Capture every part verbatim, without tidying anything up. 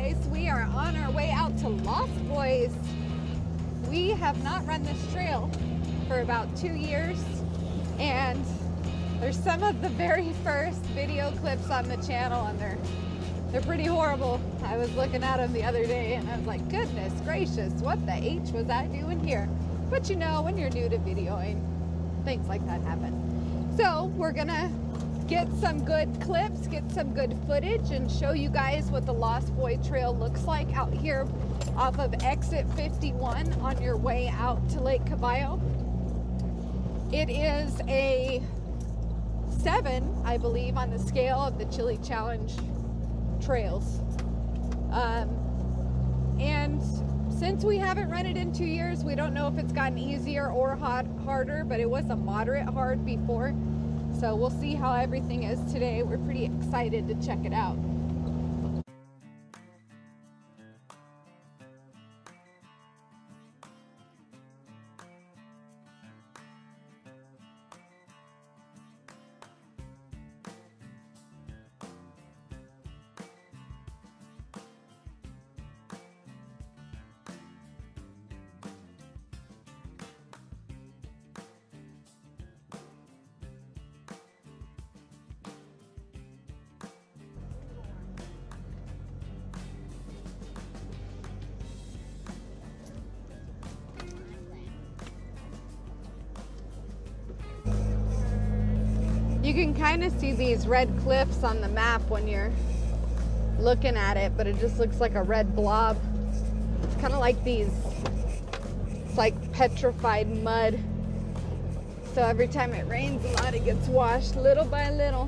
guys, we are on our way out to Lost Boys. We have not run this trail for about two years, and there's some of the very first video clips on the channel, and they're they're pretty horrible. I was looking at them the other day and I was like, goodness gracious, what the H was I doing here? But you know, when you're new to videoing, things like that happen. So we're gonna get some good clips, get some good footage, and show you guys what the Lost Boy Trail looks like out here off of exit fifty-one on your way out to Lake Caballo. It is a seven, I believe, on the scale of the Chili Challenge trails. Um, and since we haven't run it in two years, we don't know if it's gotten easier or hot, harder, but it was a moderate hard before. So we'll see how everything is today. We're pretty excited to check it out. You can kind of see these red cliffs on the map when you're looking at it, but it just looks like a red blob. It's kind of like these, it's like petrified mud. So every time it rains a lot, it gets washed little by little.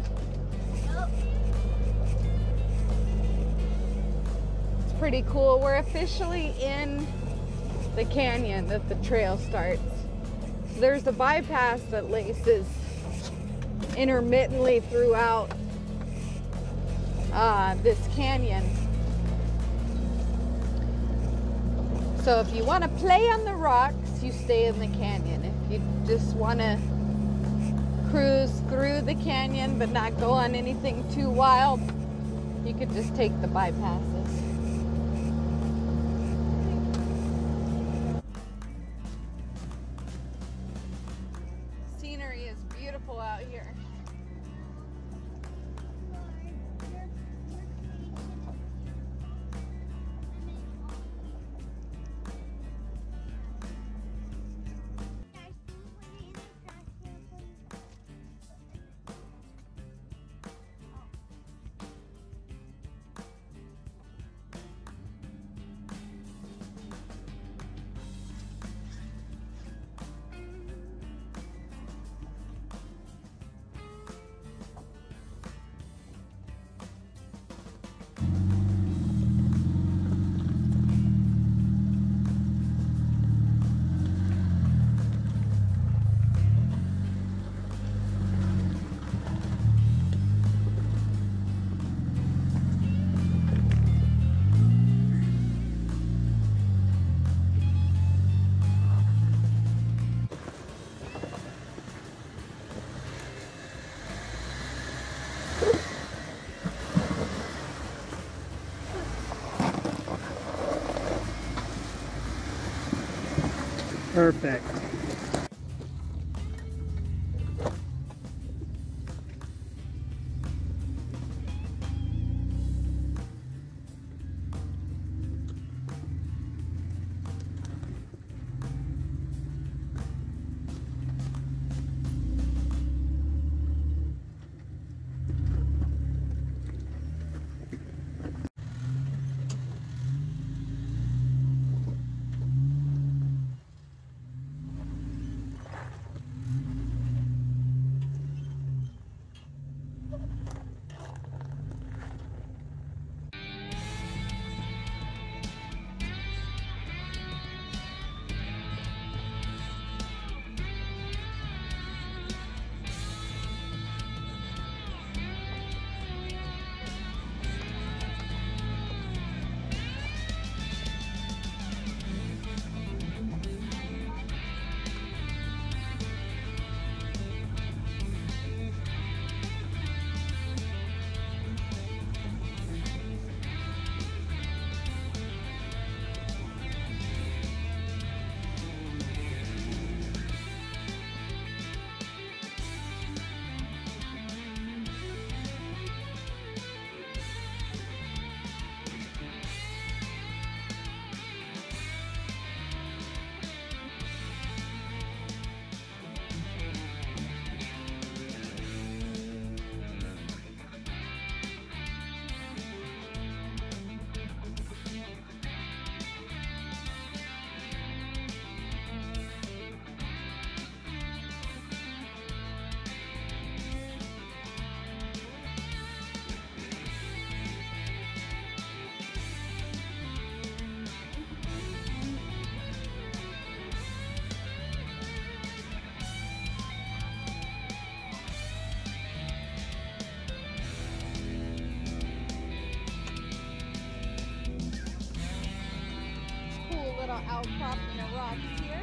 It's pretty cool. We're officially in the canyon that the trail starts. So there's a bypass that laces intermittently throughout uh, this canyon. So if you want to play on the rocks, you stay in the canyon. If you just want to cruise through the canyon but not go on anything too wild, you could just take the bypasses. Scenery is beautiful out here. Perfect. logs here.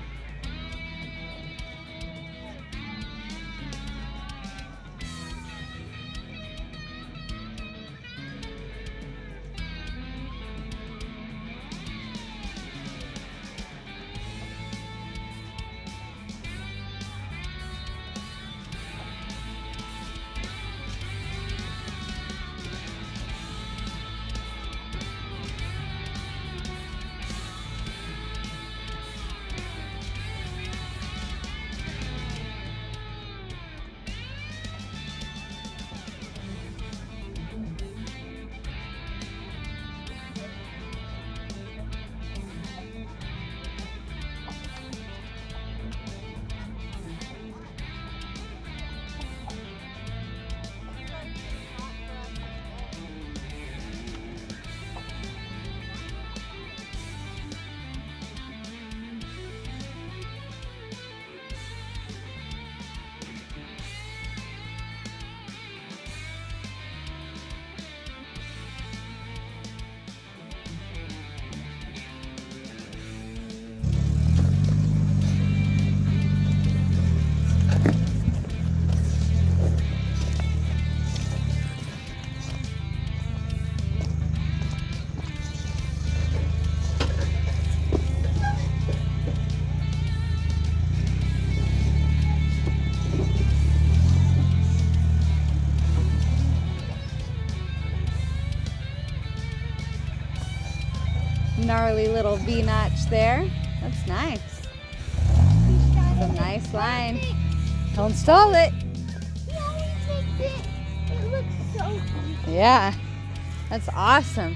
Gnarly little V-notch there. That's nice. It's a nice line. Don't stall it. He always makes it. It looks so easy. Yeah, that's awesome.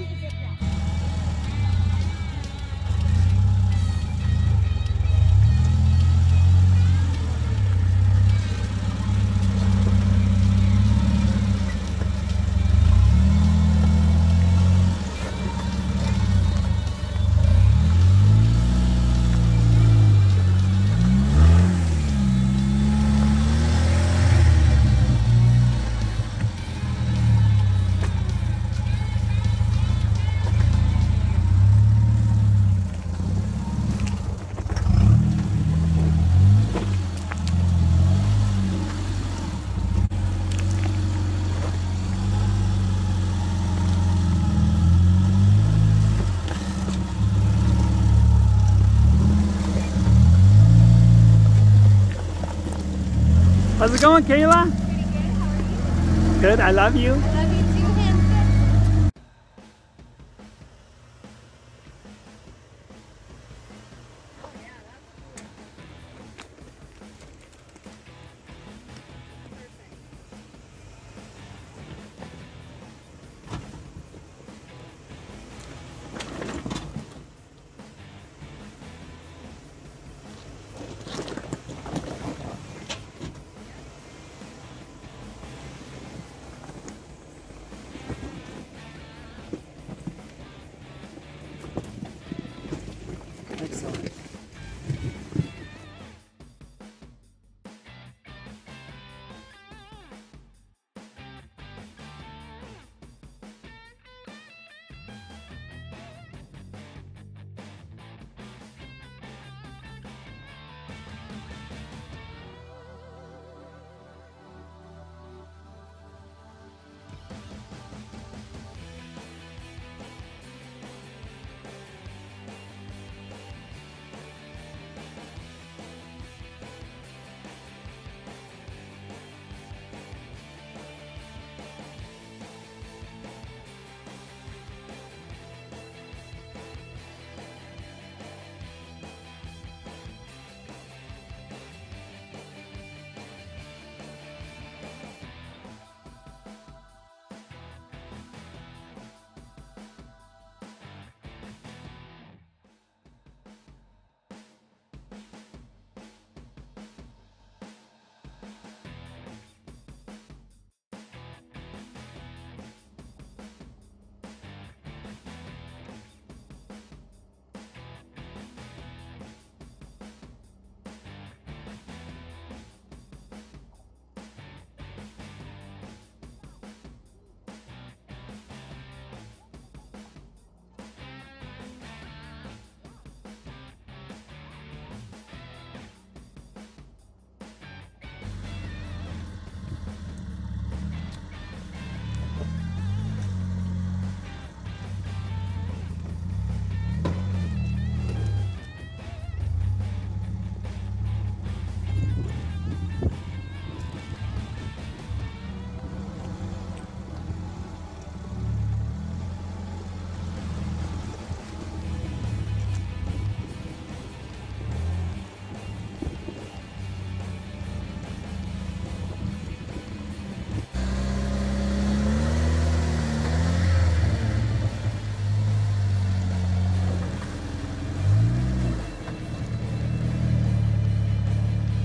How's it going, Kayla? Pretty good. How are you? Good, I love you. I love you too, handsome.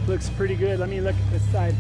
Looks pretty good. Let me look at this side.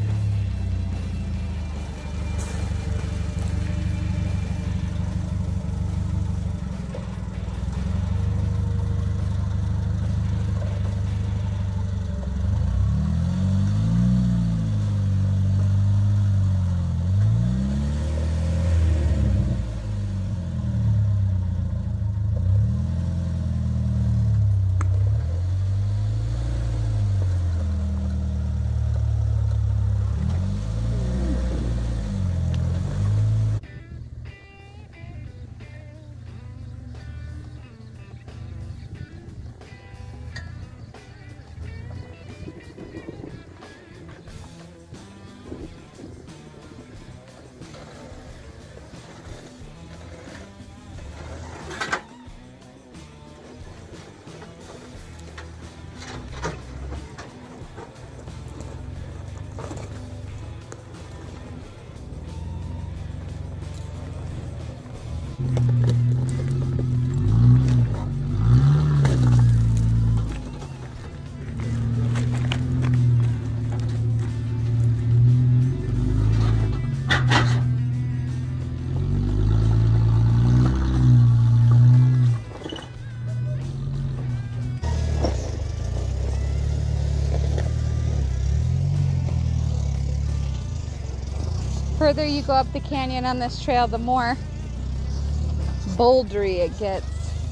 Further you go up the canyon on this trail, the more bouldery it gets.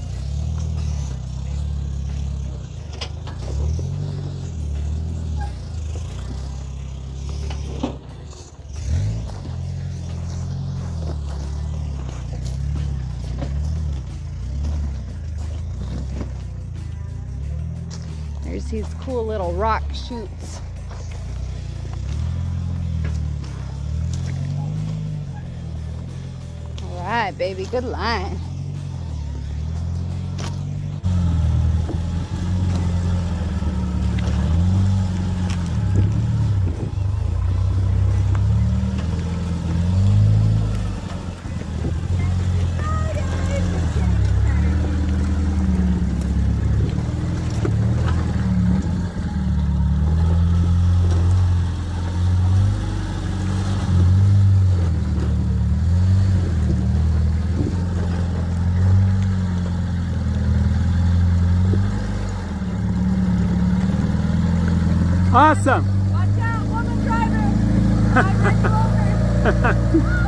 There's these cool little rock chutes. All right, baby, good line. Awesome. Watch out, woman driver. I'll run you over.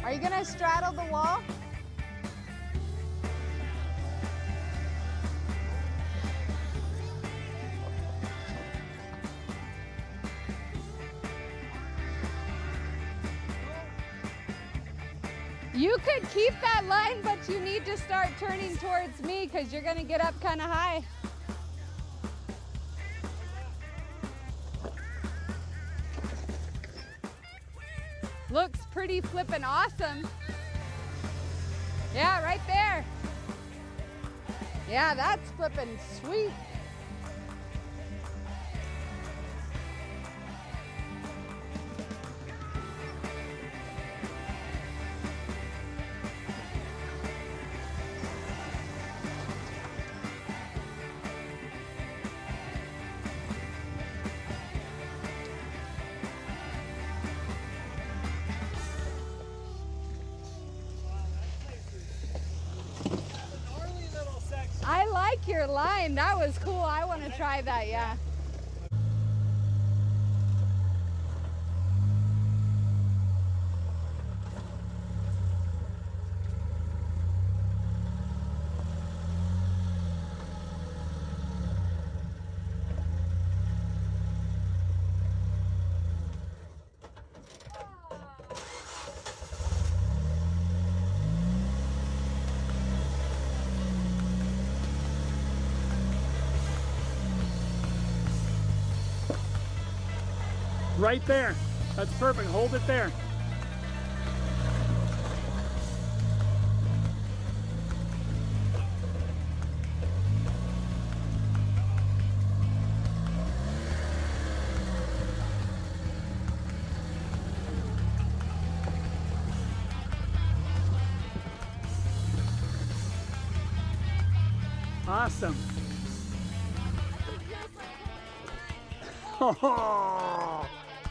Are you gonna straddle the wall? You could keep that line, but you need to start turning towards me because you're gonna get up kind of high. Looks pretty flippin' awesome. Yeah, right there. Yeah, that's flippin' sweet. I like your line. That was cool. I want to try that, yeah. Right there. That's perfect. Hold it there. Awesome. Oh.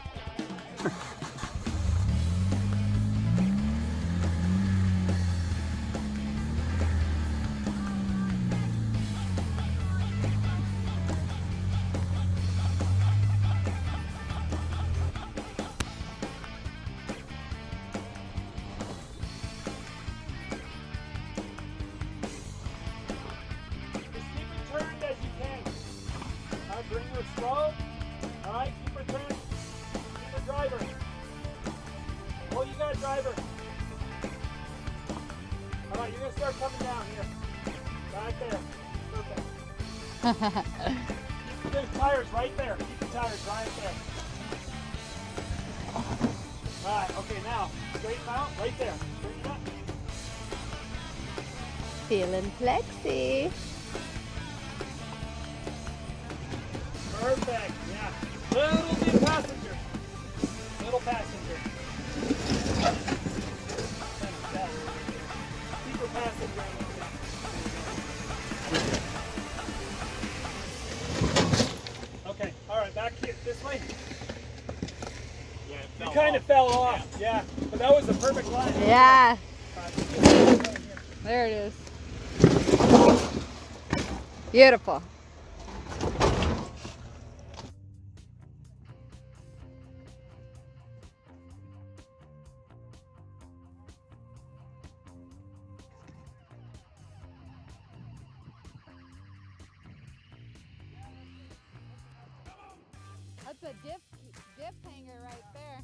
Bring her slow. All right, keep her turned. Keep her driver. Oh, you got a driver. All right, you're gonna start coming down here. Right there. Perfect. Keep the tires right there. Keep the tires right there. All right. Okay, now straighten out right there. Straighten up. Feeling flexy. Perfect, yeah. Little bit passenger. Little passenger. Keep her passenger. Okay, all right, back here, this way. Yeah, it fell you kind off. of fell off, yeah. yeah. But that was the perfect line. Yeah. There it is. Beautiful. That's a dip, dip hanger right there.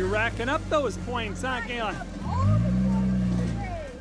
racking up those points, huh, Kayla? All the points today.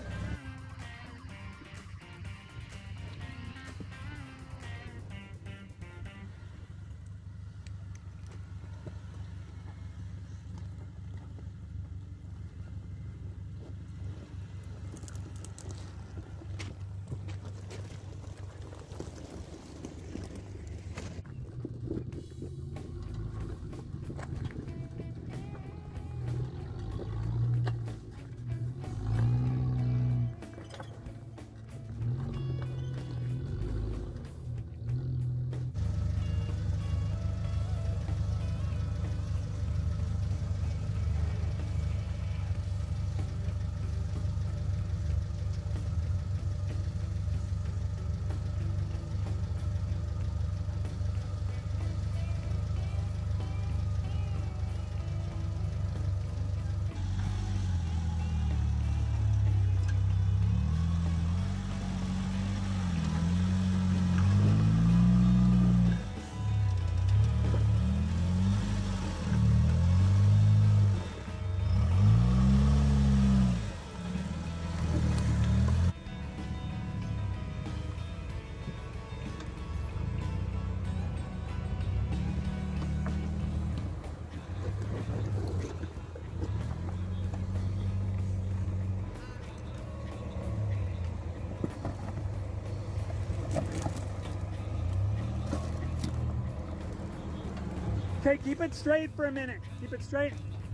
Okay, keep it straight for a minute. Keep it straight.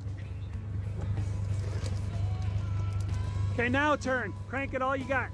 Okay, now turn. Crank it all you got.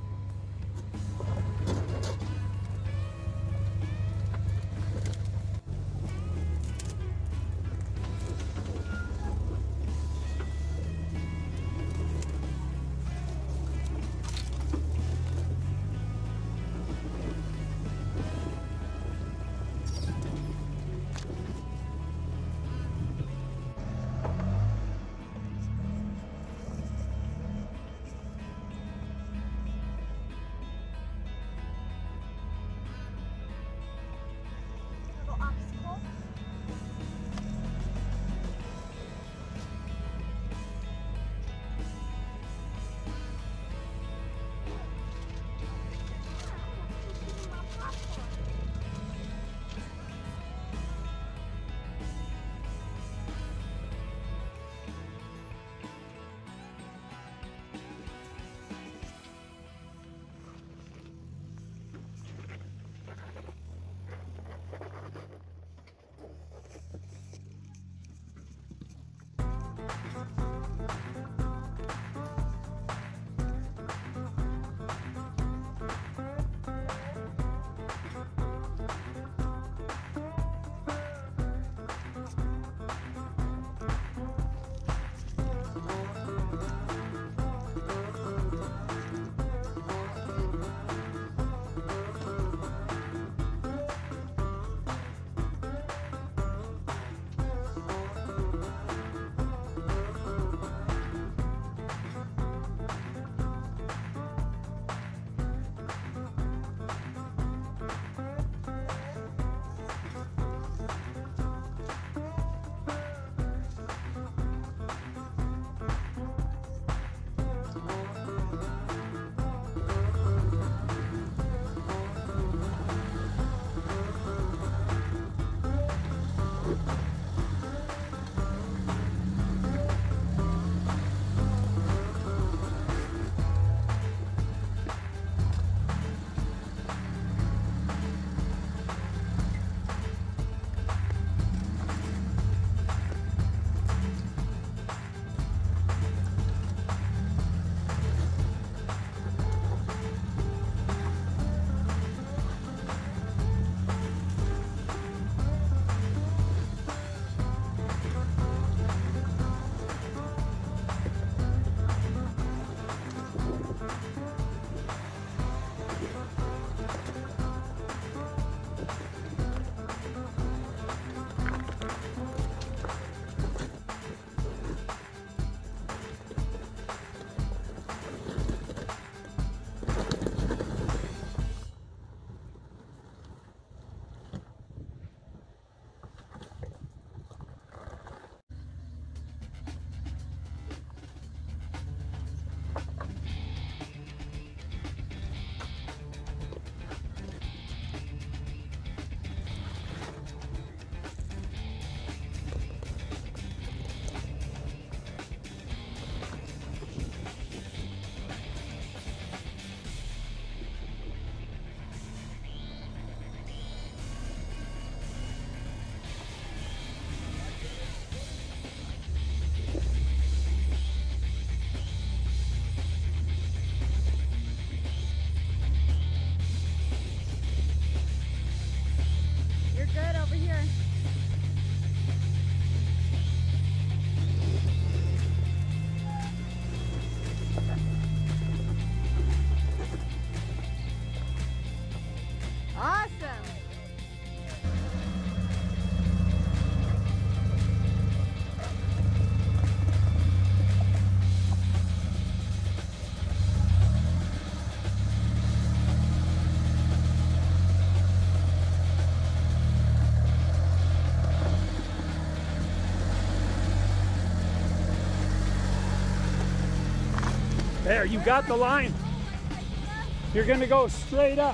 There, you got the line. You're gonna go straight up.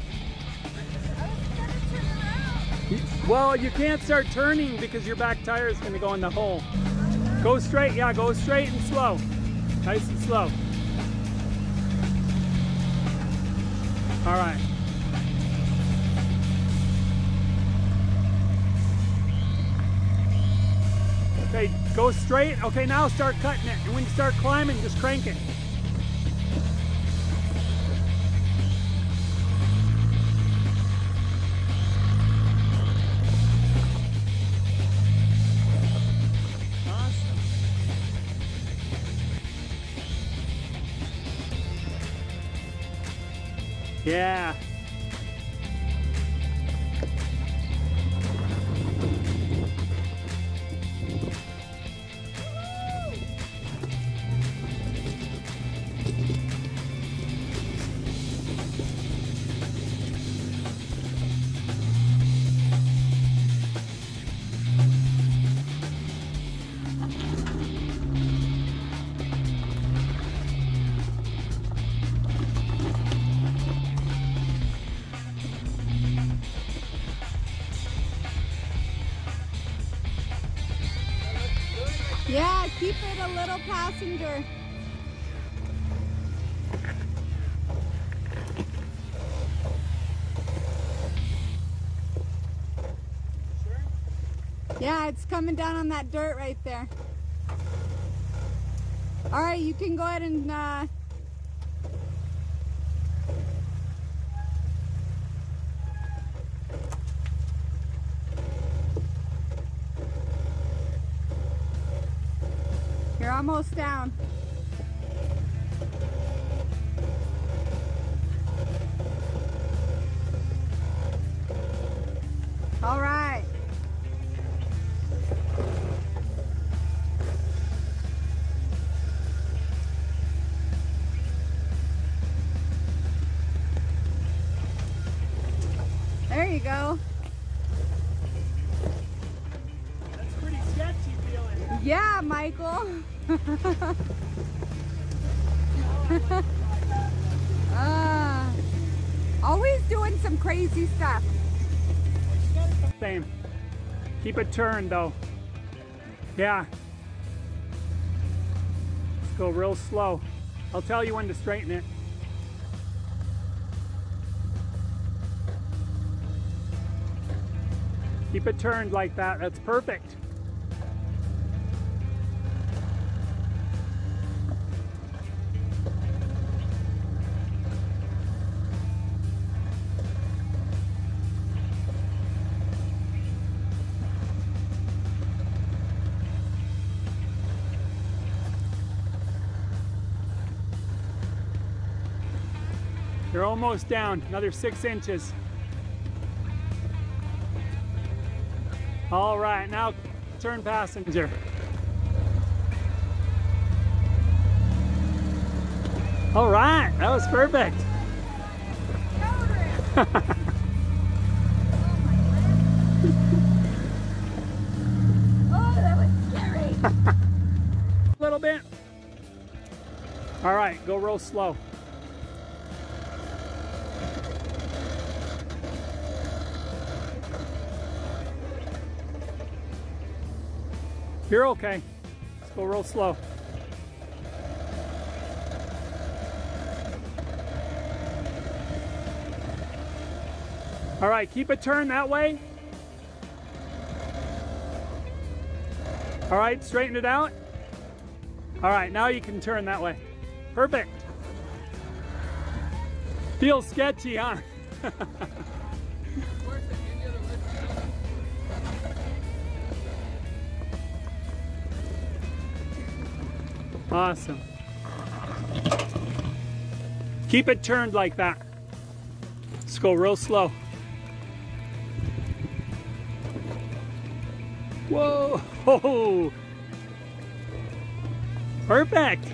Well, you can't start turning because your back tire is gonna go in the hole. Go straight, yeah, go straight and slow. Nice and slow. All right. Okay, go straight. Okay, now start cutting it. And when you start climbing, just crank it. Awesome. Yeah. Yeah, keep it a little passenger. Sure? Yeah, it's coming down on that dirt right there. All right, you can go ahead and uh, you're almost down. All right. There you go. That's pretty sketchy feeling. Yeah, Michael. uh, always doing some crazy stuff. Same. Keep it turned though. Yeah. Let's go real slow. I'll tell you when to straighten it. Keep it turned like that. That's perfect. You're almost down, another six inches. All right, now turn passenger. All right, that was perfect. Oh, that was scary. A little bit. All right, go real slow. You're okay. Let's go real slow. All right, keep it turned that way. All right, straighten it out. All right, now you can turn that way. Perfect. Feels sketchy, huh? Awesome. Keep it turned like that. Let's go real slow. Whoa! Oh. Perfect.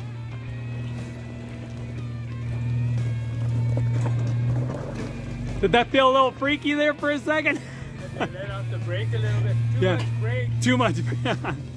Did that feel a little freaky there for a second? Let off the brake a little bit. Too Yeah. much brake. Too much.